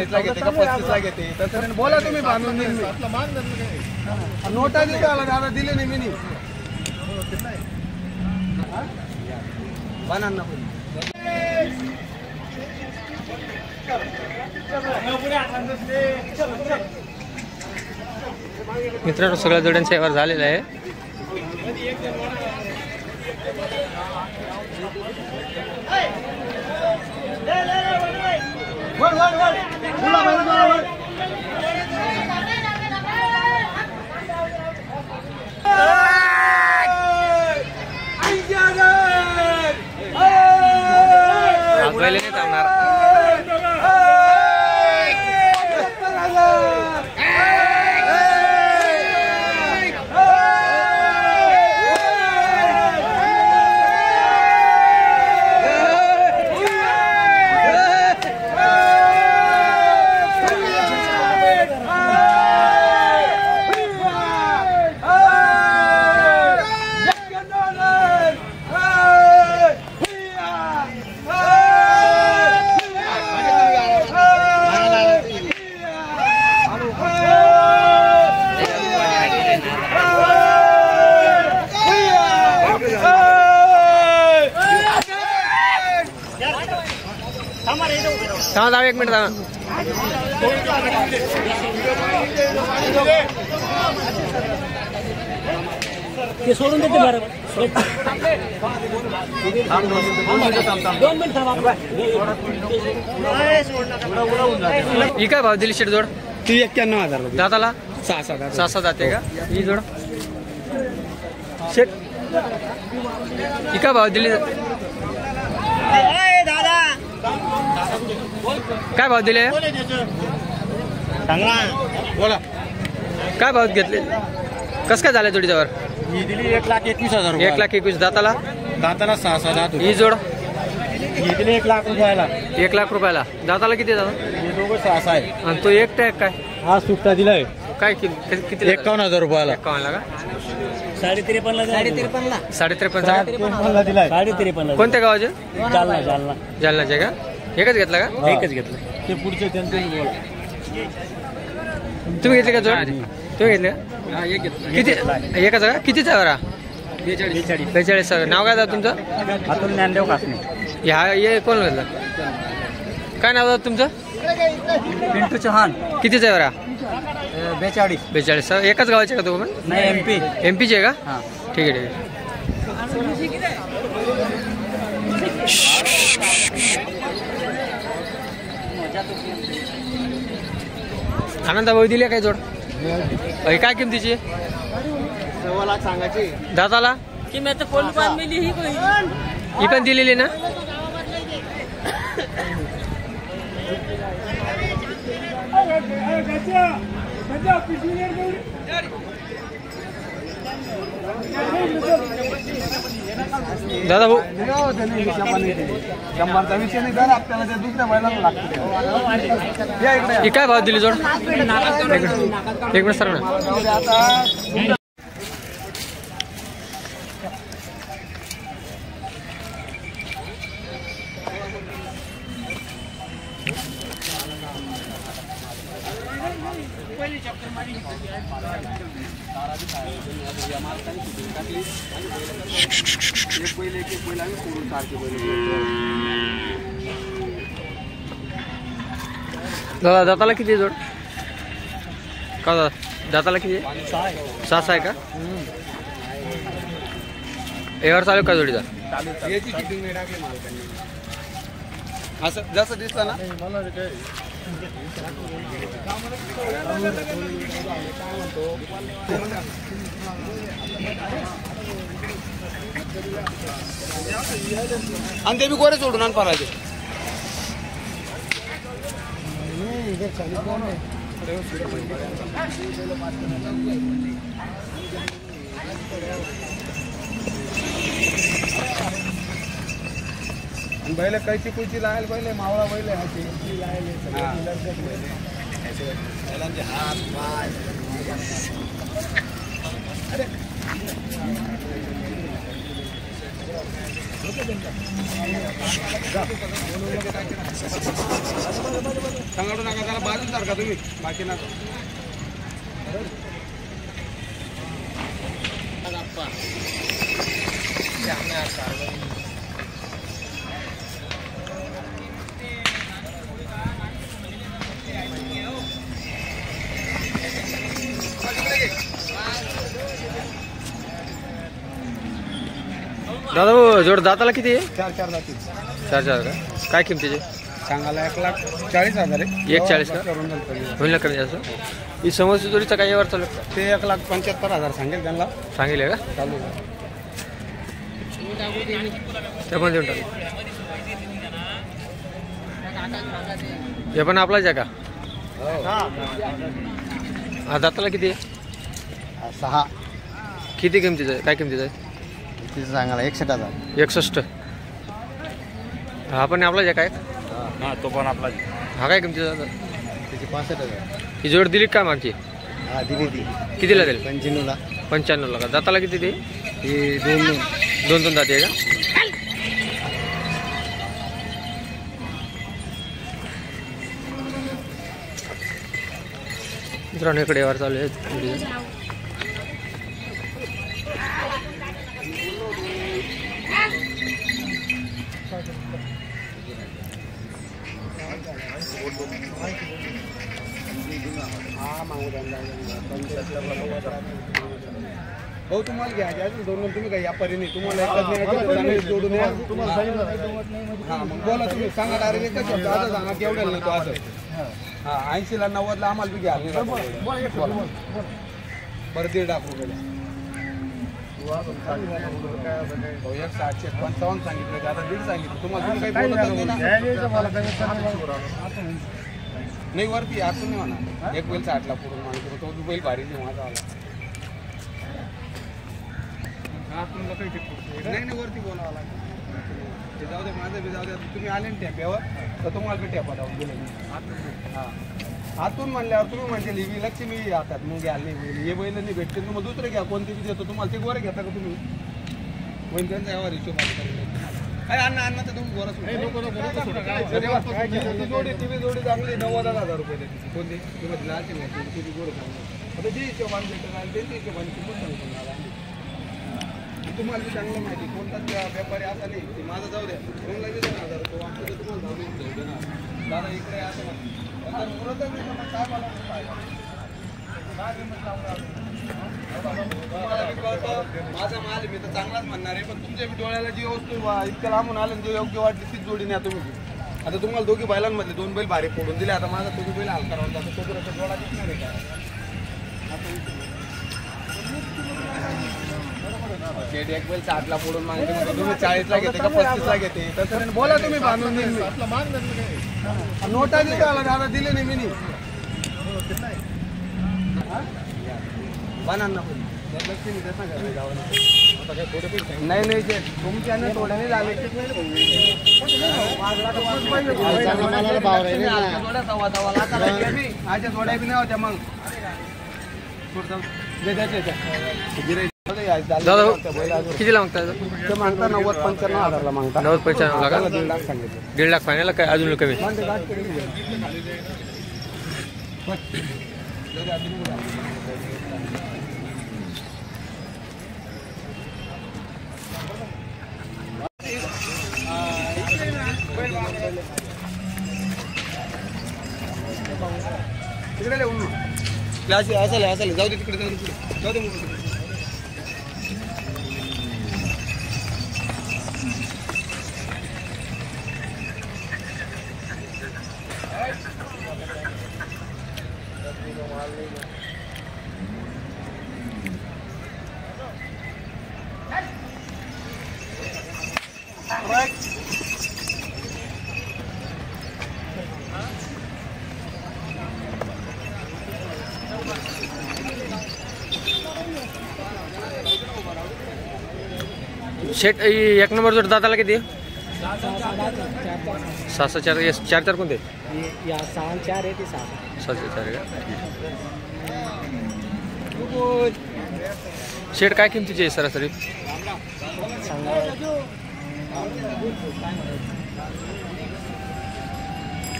40ला घेते का 35ला घेते तसं बोला तुम्ही बांधून देईन मी नोटा देतो आला दादा दिले नाही मी बनाना मित्रांनो सगळ्या जोड्यांचा व्यवहार झालेला आहे. पहिले नाही थांबणार. थांबा एक मिनिट थांबा. ते सोडून देते बरं. ही काय भाव दिली शेट जोड? ती 91,000 दाताला 6 जाते का ही जोड? शेट ही काय भाव दिली? काय भाव दिले? बोला काय भाव घेतले? कस काय झालं जोडीच्यावर? ही दिली 1,21,000 1,21,000 दाताला 6 दात ही जोड ही दिली 1,00,000 रुपयाला 1,00,000 रुपयाला. दाताला किती दादा? हे दोघं 6 आहे आणि तो एक टॅग काय हा सुट्टा दिलाय काय किती? 51,000 रुपयाला 51 का? 53.5 53 दिलाय 53.5 कोणत्या गावाचे? जालना जालनाचे का? एकच घेतला का? एकच घेतलं. ते पुढचे त्यांचे बोला तुम्ही घेतले का जोड? तुम्ही घेतले का? किती एकच का? कितीचा बरा? 42. नाव काय दादा तुमचं? अतुल ज्ञानदेव कासने. ह्या हे कोण घेतलं? काय नाव दादा तुमचं? पिंटू चव्हाण. कितीचा बरा? 42. एकाच गावाचे का तुम्ही? नाही MP चे का? हां. ठीक आहे. आनंदा भाऊ दिले काय जोड? काय किमतीची? 1.25 लाख सांगायची. दाताला ही पण दिलेली ना? दादा भाऊ 100चा विषय नाही जर आपल्याला त्या दुसऱ्या महिन्याला लागते. या इकडे ही काय भाव दिली जोड? एक मिनिट सर ना. दादा दाताला किती जोड? का दाताला किती? 6 आहे का? एवर चालू का जोडीचा? असं जसं दिसलं ना आणि ते बी गोरे सोडून आण पारायचे. बैल कैची कुची लायल बैल मावळा बैल हात पाय अरे सांगाडू नका त्याला बाजू सारखा तुम्ही बाकी नका दादा हो, जोड दाताला किती आहे? 4 जातील 4 का काय किमतीचे? सांगायला 1,40,000 आहे. 1,40 का करून देईल पहिले. होईल ना कमी असं ही समोरची जोडीचा काय यावर चालू ते 1,75,000 सांगेल त्यांना सांगितले का चालू आहे. ते पण देऊन टाकू हे पण आपलाच आहे का हा दाताला किती आहे? 6 किती किमतीचं आहे काय किमतीचं आहे? तिचं सांगायला 61,000 61 हा पण आपलाच आहे काय हा तो पण आपला हा काय किमतीचा दादा तिची 65,000 ही जोड दिली का मागची हा दिली ती कितीला देईल? 95ला 95 का दाताला किती दे ही 2 दाती आहे का मित्रांनो इकडे यावर चालू आहे हो तुम्हाला घ्या दोन तुम्ही काय व्यापारी नाही तुम्हाला जोडून या हा मग बोला तुम्ही सांगा डायरेक्ट एकच शब्द आता सांगा केवढ्याला नाही तो असं हा 80ला 90ला आम्हाला बी घ्या बरं 1.5 रुपयाला 1,60,55 सांगितलं ते आता 1.5 सांगितलं तुम्हाला तुम्ही काही बोलत नाही वरती आतून नाही म्हणा एक बैल 60ला पुढून मानतो तो बैल भारी नाही माझा आला नाही वरती बोलावं लागेल ते जाऊ दे माझं बी जाऊ द्या तुम्ही आले ना टेप्यावर तर तुम्हाला बी टेपा लावून दिले हां आतून म्हणल्यावर तुम्ही म्हणजे लिवी लक्ष्मी हातात मग घ्या नाही हे बैल नाही भेटते मग दुसरं घ्या कोणते बी देतो तुम्हाला ते गोरे घेता का तुम्ही म्हणजे त्यांचा यावर हिशोब काय अण्णा तर तुम्ही गोरच जोडी टीव्ही जोडी चांगली 90,000 रुपये देते कोणती तुम्ही लालची माहिती टीव्ही गोड चांगली आता जे हिशोबाने भेटत राहील त्यांच्या हिशोबाने किंमत सांगतो तुम्हाला बी चांगलं माहिती कोणताच व्यापारी असा नाही की माझं जाऊ द्या कोणला बी 2,000 रुपये वाटतं तर तुम्हाला जाऊ देणार दादा इकडे असं म्हणतात काय मला माझा माल मी तर चांगलाच म्हणणार आहे पण तुमच्या डोळ्याला जी वस्तू इतक्या लांबून आलं जे योग्य वाटली तीच जोडी न्या तुम्ही आता तुम्हाला दोघी बैलांमधले 2 बैल भारी फोडून दिले आता माझा दोघी बैल हलका राहून जातो तोपर्यंत जोडा दिसणार आहे का एक बैल 60ला फोडून मागते तुम्ही 40ला घेते का 35ला घेते तसं बोला तुम्ही बांधून देईन नोटा दिली आला दादा दिले नाही मी नाही नाही ते तुमच्याने थोड्याने झाले माझ्या थोड्या बी नाही होत्या मग दादा कितीला मागता ते मागता 90-95,000 मागता 90-95 का 1,50,000 सांगितलं 1.5 लाख फायनल काय अजून कमी तिकडे क्लास असेल जाऊ दे तिकडे जाऊ दे शेट एक नंबर जोड दादाला किती 6-4 कोणते 6-4 आहे ते 6-4 का शेट काय किमतीची आहे सरासरी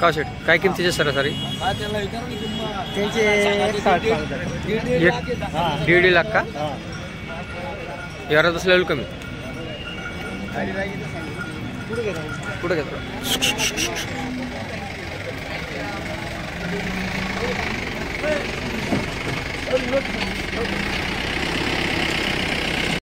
का शेट काय किमतीचे सरासरी त्याला विचारू की किंमत त्यांचे 160 सांगतात. एक 1.5 लाख का यावर बसलेलं कमी पुढे घेतो